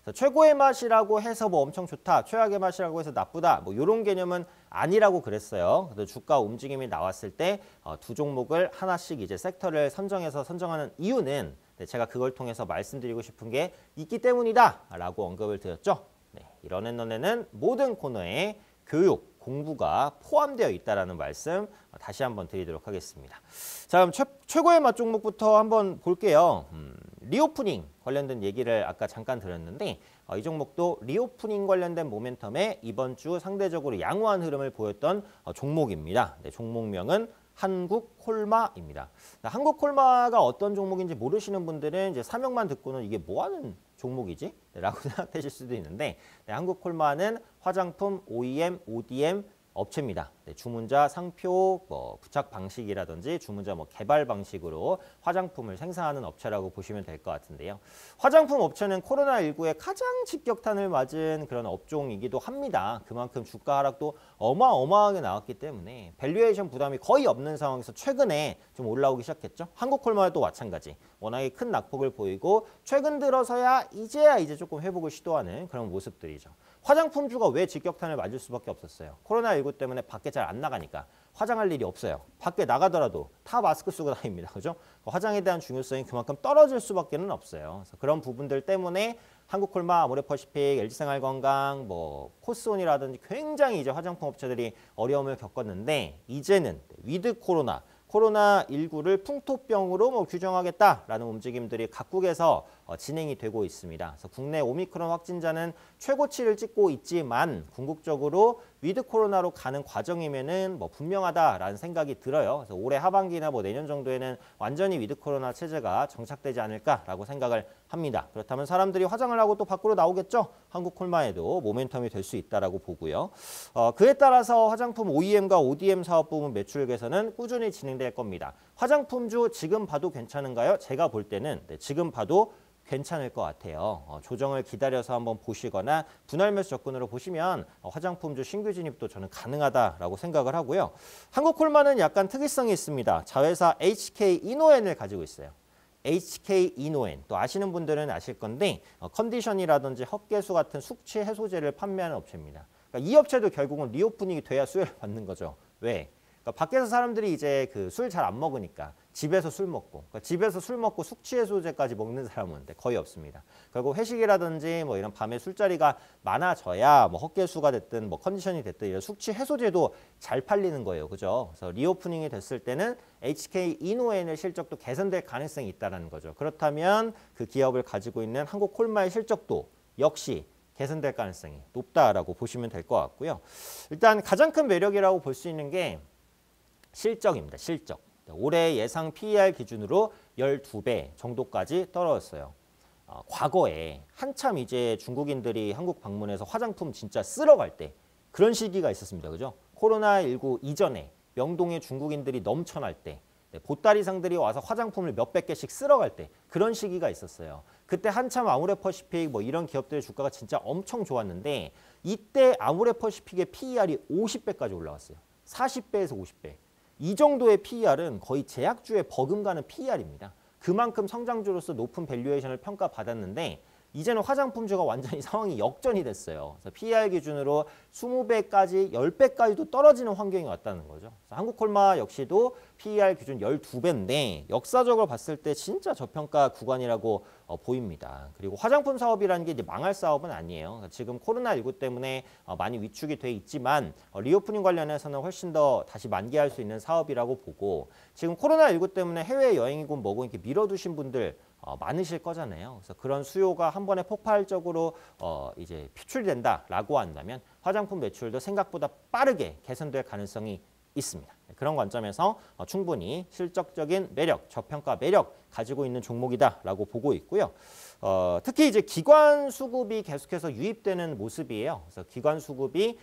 그래서 최고의 맛이라고 해서 뭐 엄청 좋다, 최악의 맛이라고 해서 나쁘다, 뭐 이런 개념은 아니라고 그랬어요. 그래서 주가 움직임이 나왔을 때 두 종목을 하나씩 이제 섹터를 선정하는 이유는 제가 그걸 통해서 말씀드리고 싶은 게 있기 때문이다라고 언급을 드렸죠. 네, 이런 너네는 모든 코너에 교육, 공부가 포함되어 있다는 말씀 다시 한번 드리도록 하겠습니다. 자, 그럼 최고의 맛 종목부터 한번 볼게요. 리오프닝 관련된 얘기를 아까 잠깐 드렸는데 이 종목도 리오프닝 관련된 모멘텀에 이번 주 상대적으로 양호한 흐름을 보였던 종목입니다. 네, 종목명은 한국콜마입니다. 한국콜마가 어떤 종목인지 모르시는 분들은 이제 사명만 듣고는 이게 뭐 하는 종목이지? 네, 라고 생각하실 수도 있는데 네, 한국콜마는 화장품 OEM, ODM 업체입니다. 네, 주문자 상표 부착 방식이라든지 주문자 개발 방식으로 화장품을 생산하는 업체라고 보시면 될 것 같은데요. 화장품 업체는 코로나19에 가장 직격탄을 맞은 그런 업종이기도 합니다. 그만큼 주가 하락도 어마어마하게 나왔기 때문에 밸류에이션 부담이 거의 없는 상황에서 최근에 좀 올라오기 시작했죠. 한국콜마도 마찬가지. 워낙에 큰 낙폭을 보이고 최근 들어서야 이제 조금 회복을 시도하는 그런 모습들이죠. 화장품주가 왜 직격탄을 맞을 수밖에 없었어요? 코로나19 때문에 밖에 잘 안 나가니까 화장할 일이 없어요. 밖에 나가더라도 다 마스크 쓰고 다닙니다. 그죠? 화장에 대한 중요성이 그만큼 떨어질 수밖에 없어요. 그래서 그런 부분들 때문에 한국콜마, 아모레퍼시픽, LG생활건강, 코스온이라든지 굉장히 이제 화장품 업체들이 어려움을 겪었는데 이제는 위드 코로나19를 풍토병으로 규정하겠다라는 움직임들이 각국에서 진행이 되고 있습니다. 그래서 국내 오미크론 확진자는 최고치를 찍고 있지만 궁극적으로 위드 코로나로 가는 과정이면은 분명하다라는 생각이 들어요. 그래서 올해 하반기나 내년 정도에는 완전히 위드 코로나 체제가 정착되지 않을까라고 생각을 합니다. 그렇다면 사람들이 화장을 하고 또 밖으로 나오겠죠. 한국콜마에도 모멘텀이 될 수 있다라고 보고요. 그에 따라서 화장품 OEM과 ODM 사업 부문 매출 개선은 꾸준히 진행될 겁니다. 화장품주 지금 봐도 괜찮은가요? 제가 볼 때는 지금 봐도 괜찮을 것 같아요. 조정을 기다려서 한번 보시거나 분할 매수 접근으로 보시면 화장품주 신규 진입도 저는 가능하다라고 생각을 하고요. 한국콜마는 약간 특이성이 있습니다. 자회사 HK 이노엔을 가지고 있어요. HK 이노엔 또 아시는 분들은 아실 건데 컨디션이라든지 헛개수 같은 숙취 해소제를 판매하는 업체입니다. 그러니까 이 업체도 결국은 리오프닝이 돼야 수혜를 받는 거죠. 왜? 그러니까 밖에서 사람들이 이제 술 잘 안 먹으니까 집에서 술 먹고 집에서 술 먹고 숙취해소제까지 먹는 사람은 거의 없습니다. 결국 회식이라든지 이런 밤에 술자리가 많아져야 헛개수가 됐든 컨디션이 됐든 이런 숙취해소제도 잘 팔리는 거예요. 그죠? 그래서 리오프닝이 됐을 때는 HK 이노엔의 실적도 개선될 가능성이 있다는 거죠. 그렇다면 그 기업을 가지고 있는 한국콜마의 실적도 역시 개선될 가능성이 높다라고 보시면 될 것 같고요. 일단 가장 큰 매력이라고 볼 수 있는 게 실적입니다. 실적. 올해 예상 PER 기준으로 12배 정도까지 떨어졌어요. 과거에 한참 이제 중국인들이 한국 방문해서 화장품 진짜 쓸어갈 때 그런 시기가 있었습니다. 그죠? 코로나19 이전에 명동에 중국인들이 넘쳐날 때 보따리상들이 와서 화장품을 몇백 개씩 쓸어갈 때 그런 시기가 있었어요. 그때 한참 아모레퍼시픽 이런 기업들의 주가가 진짜 엄청 좋았는데 이때 아모레퍼시픽의 PER이 50배까지 올라왔어요. 40배에서 50배. 이 정도의 PER은 거의 제약주에 버금가는 PER입니다. 그만큼 성장주로서 높은 밸류에이션을 평가받았는데 이제는 화장품주가 완전히 상황이 역전이 됐어요. 그래서 PER 기준으로 20배까지 10배까지도 떨어지는 환경이 왔다는 거죠. 한국콜마 역시도 PER 기준 12배인데 역사적으로 봤을 때 진짜 저평가 구간이라고 보입니다. 그리고 화장품 사업이라는 게 이제 망할 사업은 아니에요. 지금 코로나19 때문에 많이 위축이 돼 있지만 리오프닝 관련해서는 훨씬 더 다시 만개할 수 있는 사업이라고 보고 지금 코로나19 때문에 해외여행이고 뭐고 이렇게 미뤄두신 분들 많으실 거잖아요. 그래서 그런 수요가 한 번에 폭발적으로 이제 표출된다라고 한다면 화장품 매출도 생각보다 빠르게 개선될 가능성이 있습니다. 그런 관점에서 충분히 실적적인 매력, 저평가 매력 가지고 있는 종목이다라고 보고 있고요. 특히 이제 기관 수급이 계속해서 유입되는 모습이에요. 그래서 기관 수급이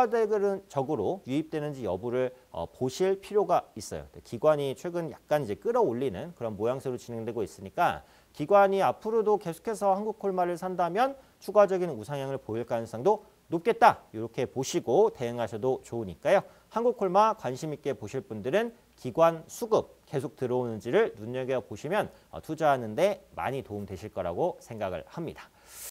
추가적으로 유입되는지 여부를 보실 필요가 있어요. 기관이 최근 약간 이제 끌어올리는 그런 모양새로 진행되고 있으니까 기관이 앞으로도 계속해서 한국콜마를 산다면 추가적인 우상향을 보일 가능성도 높겠다. 이렇게 보시고 대응하셔도 좋으니까요. 한국콜마 관심 있게 보실 분들은 기관 수급 계속 들어오는지를 눈여겨보시면 투자하는 데 많이 도움 되실 거라고 생각을 합니다.